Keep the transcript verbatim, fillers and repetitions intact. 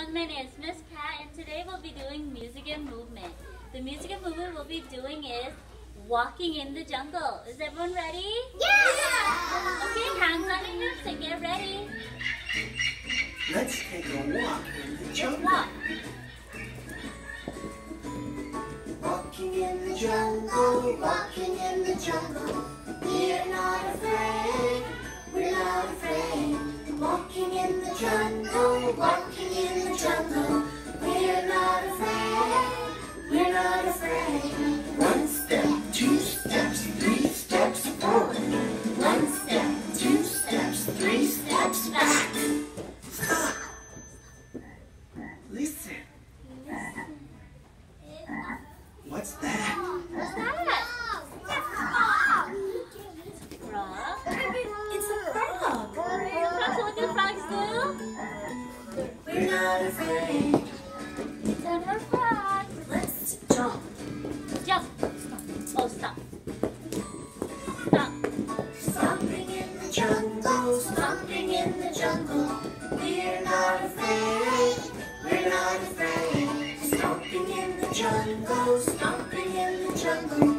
everyone, my name is Miss Kat and today we'll be doing music and movement. The music and movement we'll be doing is walking in the jungle. Is everyone ready? Yeah! Okay, hands on your hips and get ready. Let's take a walk in the jungle. Walk. Walking in the jungle, walking in the jungle. We're not afraid, we're not afraid. Walking in the jungle, walking in the jungle. We're not afraid, we're not afraid. One step, two steps, three steps forward. One step, two steps, three steps back. Stop. Listen. What's that? What's that? Frog. It's a frog. Frogs, what do frogs do? We're not afraid. It's on her frog. Let's jump. Jump. Oh, stop. Stop. Stomping in the jungle, stomping in the jungle. We're not afraid, we're not afraid. Stomping in the jungle, stomping in the jungle.